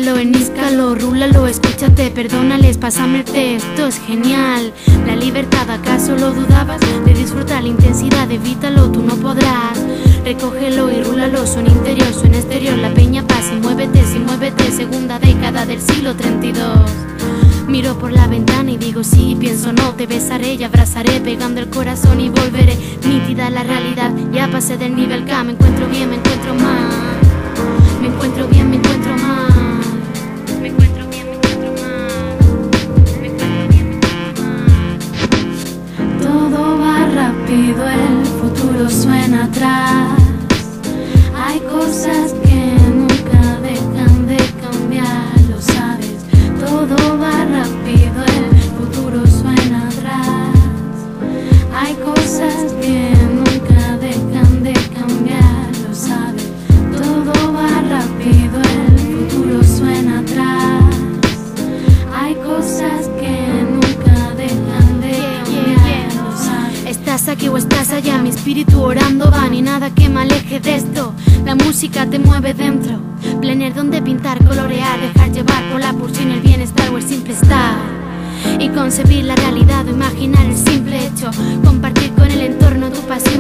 Búscalo, eníscalo, rúlalo, escúchate, perdónales, pásame el té, esto es genial. La libertad, ¿acaso lo dudabas? De disfrutar la intensidad, evítalo, tú no podrás. Recógelo y rúlalo, son interior, son exterior, la peña pasa y muévete, si muévete, segunda década del siglo 32. Miro por la ventana y digo sí, pienso no, te besaré y abrazaré, pegando el corazón y volveré. Nítida la realidad, ya pasé del nivel K, me encuentro bien, me encuentro mal. Me encuentro bien, me encuentro mal. Me encuentro bien, me encuentro mal. Me encuentro bien, me encuentro mal. Todo va rápido, el futuro suena atrás. Hay cosas que nunca dejan de cambiar, lo sabes. Todo va rápido, el futuro suena atrás. Hay cosas que nunca dejan de cambiar, lo sabes. Todo va rápido, el futuro suena atrás. Hay cosas que nunca dejan de cambiar, lo sabes. Estás aquí o estás allá, mi espíritu orando va, ni nada que me aleje de esto. La música te mueve dentro, planear donde pintar, colorear, dejar llevar por la pulsión, el bienestar o el simple estar. Y concebir la realidad o imaginar el simple hecho, compartir con el entorno tu pasión